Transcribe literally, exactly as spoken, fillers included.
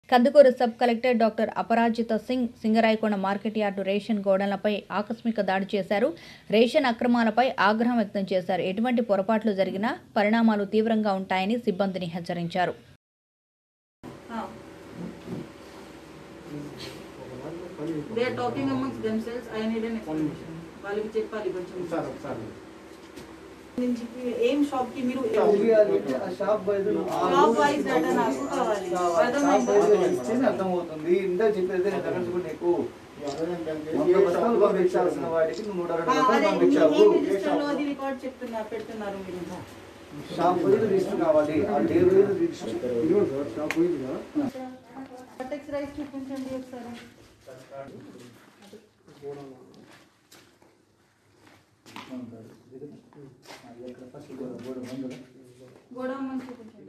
Kandukur sub collector doctor Aparajita Singh Singarayakonda market yard ration గోడౌన్లపై ఆకస్మిక దాడి చేశారు. రేషన్ అక్రమాలపై ఆగ్రహం వ్యక్తం చేశారు. ఎటువంటి పొరపాట్లు జరిగినా పరిణామాలు తీవ్రంగా ఉంటాయని సిబ్బందిని హెచ్చరించారు. ఏం షాప్ కి మీరు షాప్ షాప్ వైజ్ డేటా నాకు కావాలి. అర్థమవుతుంది. ఇందా చెప్పేది నేను తగ్గించుకుని నీకు పంపించాల్సిన వాడికి నువ్వు నూట అరవై రూపాయలు పంపించావు. రికార్డ్ చెప్తున్నారు పెడుతున్నారు మీరు. షాప్ వైజ్ రిజిస్టర్ కావాలి. ఆ day wise register shop wise టెక్స్ రైస్ చూపించండి ఒకసారి. గోడౌన్ చూపించండి.